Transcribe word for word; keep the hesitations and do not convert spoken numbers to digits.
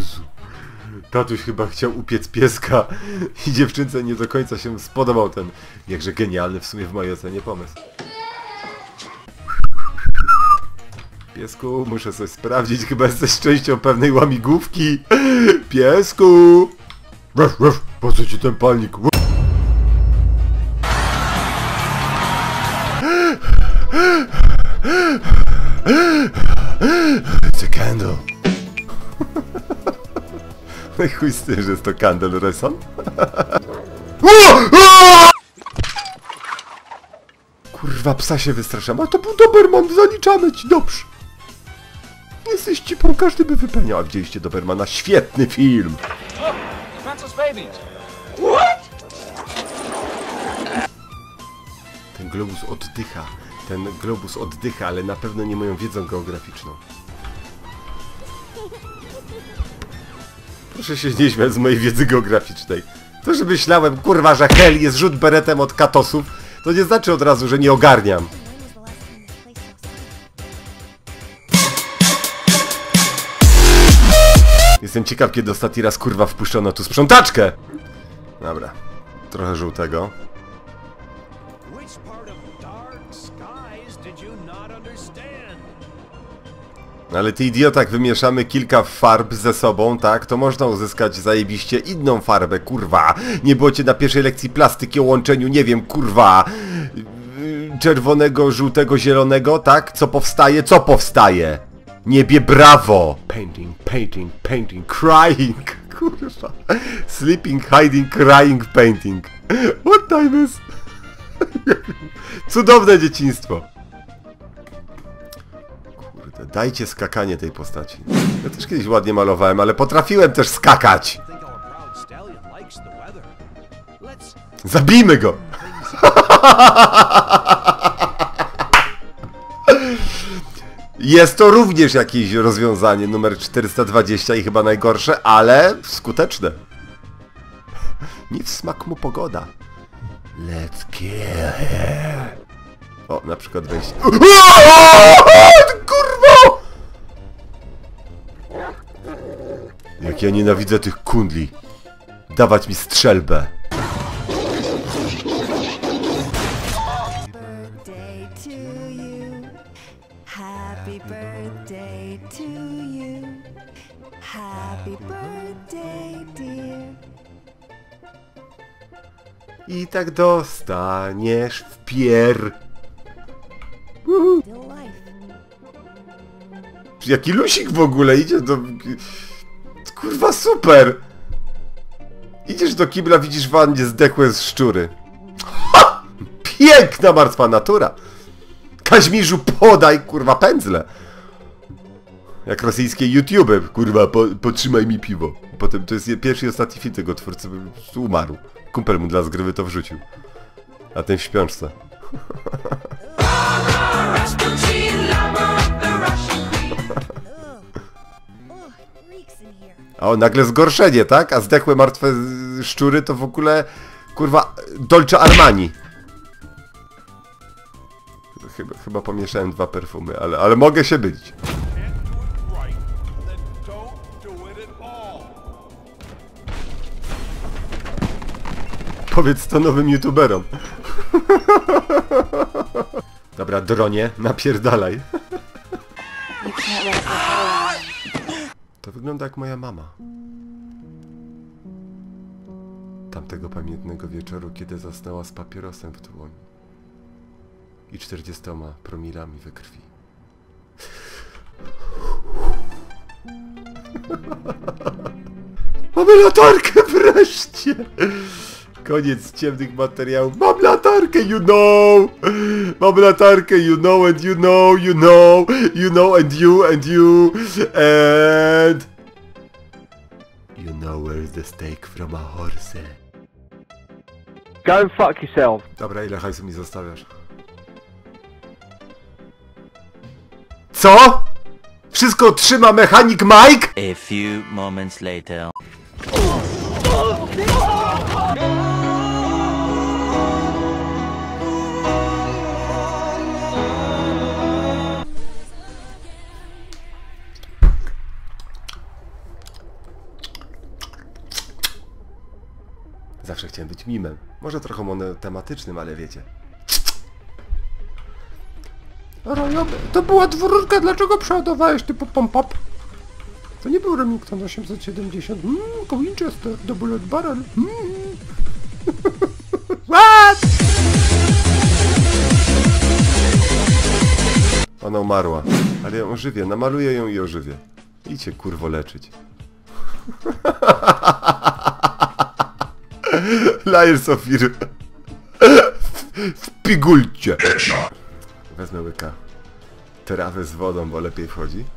Jezu. Tatuś chyba chciał upiec pieska i dziewczynce nie do końca się spodobał ten jakże genialny w sumie w mojej ocenie pomysł. Piesku, muszę coś sprawdzić, chyba jesteś częścią pewnej łamigłówki. Piesku! Ruff, ruff, po co ci ten palnik? It's a candle. No i chuj z tym, że jest to Candle Reson. Kurwa, psa się wystraszam, a to był Doberman, zaliczamy ci, dobrze. Jesteś cipą, każdy by wypełniał. A widzieliście Dobermana? Świetny film! Ten globus oddycha, ten globus oddycha, ale na pewno nie moją wiedzą geograficzną. Proszę się nie śmiać z mojej wiedzy geograficznej. To, że myślałem, kurwa, że hell jest rzut beretem od katosów, to nie znaczy od razu, że nie ogarniam. Jestem ciekaw, kiedy ostatni raz, kurwa, wpuszczono tu sprzątaczkę! Dobra, trochę żółtego. Ale ty idiota, jak wymieszamy kilka farb ze sobą, tak, to można uzyskać zajebiście inną farbę, kurwa. Nie było cię na pierwszej lekcji plastyki o łączeniu, nie wiem, kurwa, czerwonego, żółtego, zielonego, tak? Co powstaje? Co powstaje? Niebie brawo! Painting, painting, painting, crying, kurwa. Sleeping, hiding, crying, painting. What time is? Cudowne dzieciństwo. Dajcie skakanie tej postaci. Ja też kiedyś ładnie malowałem, ale potrafiłem też skakać! Zabijmy go! Jest to również jakieś rozwiązanie numer czterysta dwadzieścia i chyba najgorsze, ale skuteczne. Nie w smak mu pogoda. Let's kill him. O, na przykład wejść. Kurwa! Jak ja nienawidzę tych kundli. Dawać mi strzelbę. Happy birthday to you. Happy birthday, dear. I tak dostaniesz w pier. Uhu. Jaki lusik w ogóle idzie do... Kurwa super! Idziesz do kibla, widzisz w wannie zdechłe z szczury. Ha! Piękna martwa natura! Kaźmirzu, podaj, kurwa, pędzle! Jak rosyjskie YouTube, kurwa, po, potrzymaj mi piwo. Potem to jest pierwszy i ostatni film tego twórcy, umarł. Kumpel mu dla zgrywy to wrzucił. A ten w śpiączce. A o, nagle zgorszenie, tak? A zdechłe martwe szczury to w ogóle, kurwa, Dolce Armani. Chyba, chyba pomieszałem dwa perfumy, ale, ale mogę się mylić. Powiedz to nowym youtuberom. Dobra, dronie, napierdalaj. To wygląda jak moja mama. Tamtego pamiętnego wieczoru, kiedy zasnęła z papierosem w dłoni i czterdziestoma promilami we krwi. Mamy latarkę wreszcie! Koniec ciemnych materiałów. Mam latarkę, you know! Mam latarkę, you know and you know, you know, you know and you and you and... You know where's the steak from a horse. Go and fuck yourself. Dobra, ile hajsu mi zostawiasz? Co? Wszystko trzyma mechanik Mike? A few moments later. Zawsze chciałem być mimem. Może trochę monotematycznym, ale wiecie. Rojo, to była dwururka, dlaczego przeładowałeś typu pom-pop? To nie był Remington osiemset siedemdziesiąt. Mmm, to Winchester, do bullet barrel. Mm. What? Ona umarła, ale ją ożywię, namaluję ją i ożywię. Idźcie kurwo leczyć. Liars of Fear. W pigulcie. Wezmę łyka. Trawę z wodą, bo lepiej wchodzi.